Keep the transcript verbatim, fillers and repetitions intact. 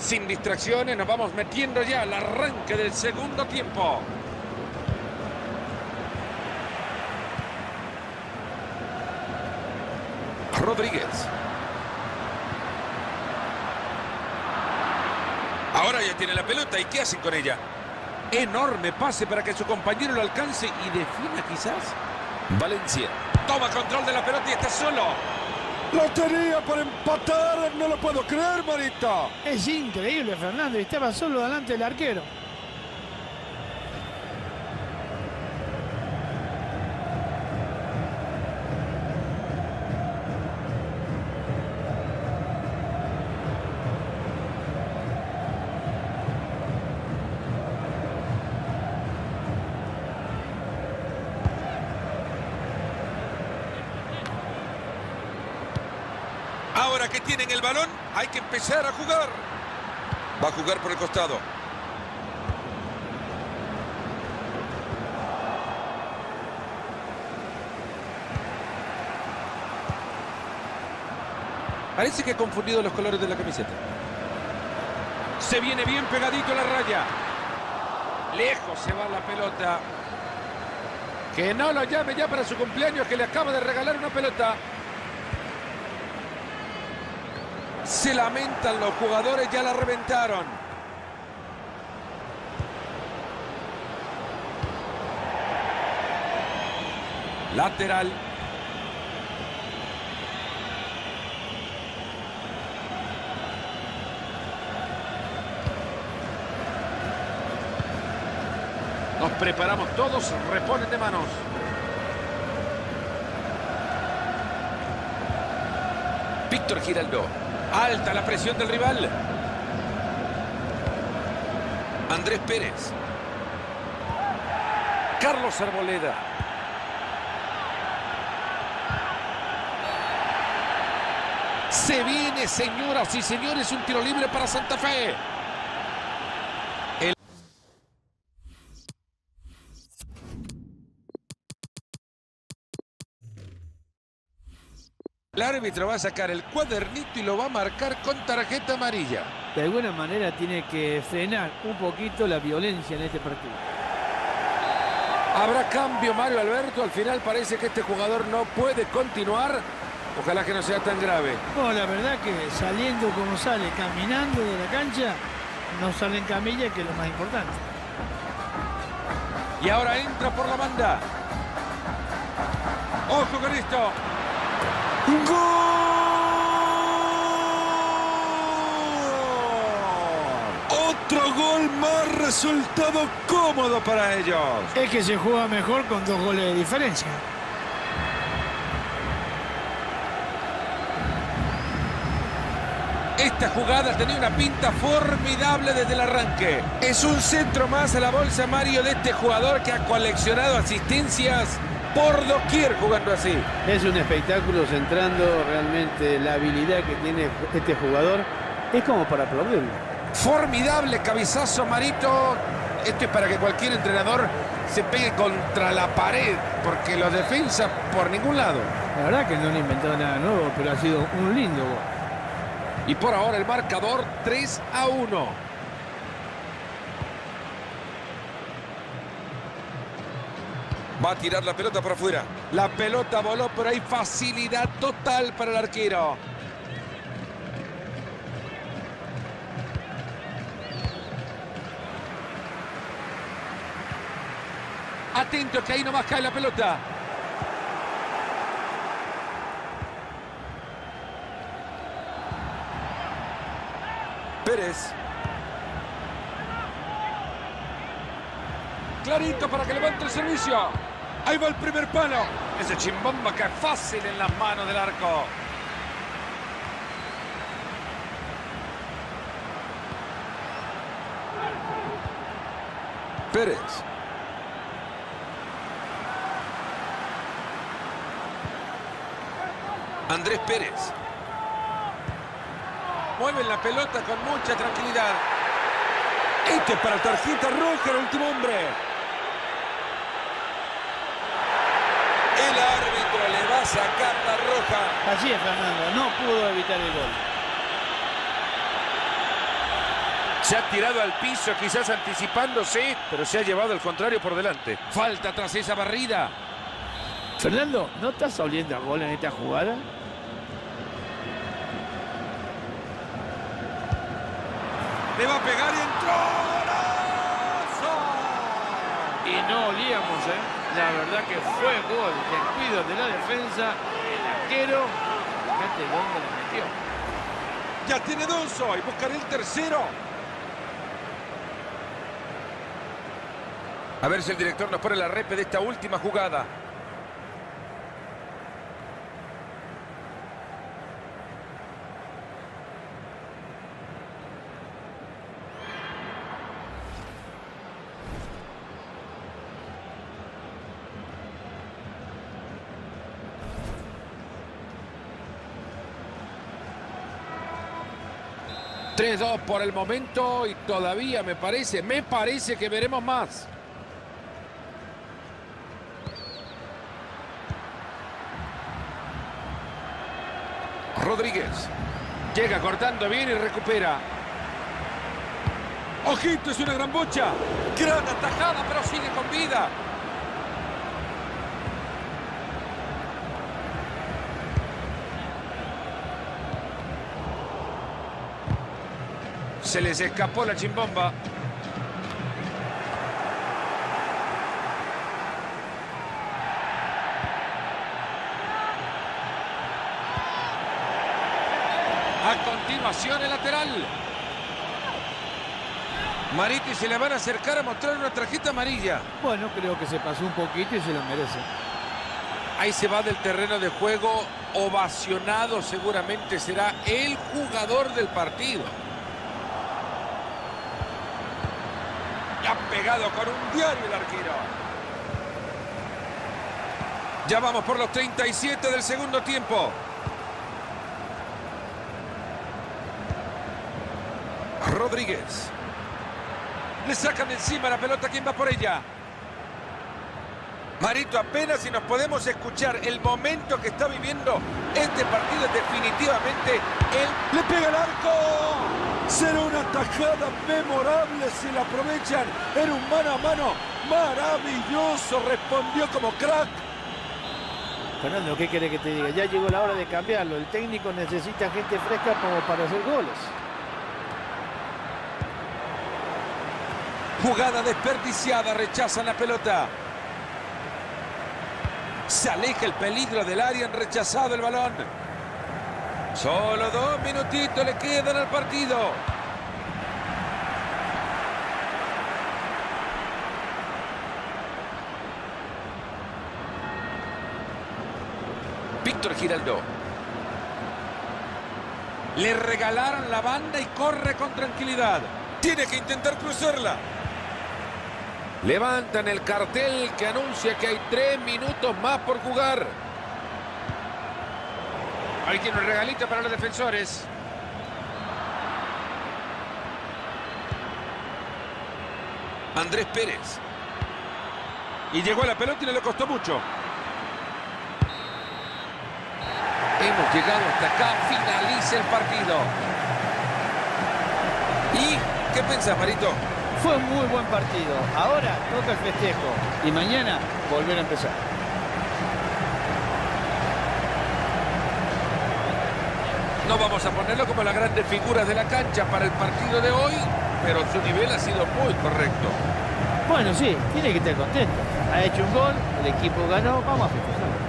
Sin distracciones, nos vamos metiendo ya al arranque del segundo tiempo. Rodríguez. Ahora ya tiene la pelota. ¿Y qué hacen con ella? Enorme pase para que su compañero lo alcance y defina quizás. Valencia. Toma control de la pelota y está solo. ¡Lo tenía para empatar! ¡No lo puedo creer, Marita! Es increíble, Fernando. Estaba solo delante del arquero. Ahora que tienen el balón, hay que empezar a jugar. Va a jugar por el costado. Parece que ha confundido los colores de la camiseta. Se viene bien pegadito a la raya. Lejos se va la pelota. Que no lo llame ya para su cumpleaños, que le acaba de regalar una pelota. Se lamentan los jugadores, ya la reventaron. Lateral. Nos preparamos todos, reponen de manos. Víctor Giraldo. Alta la presión del rival. Andrés Pérez. Carlos Arboleda. Se viene, señoras y señores, un tiro libre para Santa Fe. El... El árbitro va a sacar el cuadernito y lo va a marcar con tarjeta amarilla. De alguna manera tiene que frenar un poquito la violencia en este partido. Habrá cambio, Mario Alberto. Al final parece que este jugador no puede continuar. Ojalá que no sea tan grave. No, la verdad que saliendo como sale, caminando de la cancha, no sale en camilla, que es lo más importante. Y ahora entra por la banda. ¡Ojo con esto! ¡Gol! Otro gol más, resultado cómodo para ellos. Es que se juega mejor con dos goles de diferencia. Esta jugada tenía una pinta formidable desde el arranque. Es un centro más a la bolsa, Mario, de este jugador que ha coleccionado asistencias por doquier jugando así. Es un espectáculo, centrando realmente la habilidad que tiene este jugador. Es como para aplaudirlo. Formidable cabezazo, Marito. Esto es para que cualquier entrenador se pegue contra la pared, porque los defensas por ningún lado. La verdad que no le inventó nada nuevo, pero ha sido un lindo gol. Y por ahora el marcador tres a uno. Va a tirar la pelota para afuera. La pelota voló, pero hay facilidad total para el arquero. Atento que ahí nomás cae la pelota. Pérez. Clarito para que levante el servicio. Ahí va el primer palo. Ese chimbomba que es fácil en las manos del arco. Pérez. Andrés Pérez. Mueven la pelota con mucha tranquilidad. Este es para tarjeta roja, el último hombre. El árbitro le va a sacar la roja. Así es, Fernando. No pudo evitar el gol. Se ha tirado al piso, quizás anticipándose, pero se ha llevado al contrario por delante. Falta tras esa barrida. Fernando, ¿no estás oliendo a gol en esta jugada? Le va a pegar y entró. ¡Golazo! Y no olíamos, ¿eh? La verdad que fue gol. Descuido de la defensa. El arquero. Fíjate dónde la metió. Ya tiene dos hoy. Buscará el tercero. A ver si el director nos pone la repe de esta última jugada. tres dos por el momento y todavía me parece, me parece que veremos más. Rodríguez. Llega cortando bien y recupera. ¡Ojito! Es una gran bocha. Gran atajada, pero sigue con vida. Se les escapó la chimbomba. A continuación el lateral. Mariti se le van a acercar a mostrar una tarjeta amarilla. Bueno, creo que se pasó un poquito y se lo merece. Ahí se va del terreno de juego, ovacionado, seguramente será el jugador del partido. Y ha pegado con un diario el arquero. Ya vamos por los treinta y siete del segundo tiempo. Rodríguez. Le sacan de encima la pelota. ¿Quién va por ella? Marito, apenas si nos podemos escuchar el momento que está viviendo este partido es definitivamente el... ¡Le pega el arco! Será una tajada memorable si la aprovechan. Era un mano a mano maravilloso. Respondió como crack. Fernando, ¿qué quiere que te diga? Ya llegó la hora de cambiarlo. El técnico necesita gente fresca como para hacer goles. Jugada desperdiciada, rechazan la pelota. Se aleja el peligro del área, han rechazado el balón. Solo dos minutitos le quedan al partido. Víctor Giraldo. Le regalaron la banda y corre con tranquilidad. Tiene que intentar cruzarla. Levantan el cartel que anuncia que hay tres minutos más por jugar. Ahí tiene un regalito para los defensores. Andrés Pérez. Y llegó a la pelota y no le costó mucho. Hemos llegado hasta acá. Finaliza el partido. ¿Y qué pensás, Marito? Fue un muy buen partido. Ahora toca el festejo. Y mañana volver a empezar. No vamos a ponerlo como las grandes figuras de la cancha para el partido de hoy, pero su nivel ha sido muy correcto. Bueno, sí, tiene que estar contento. Ha hecho un gol, el equipo ganó, vamos a festejar.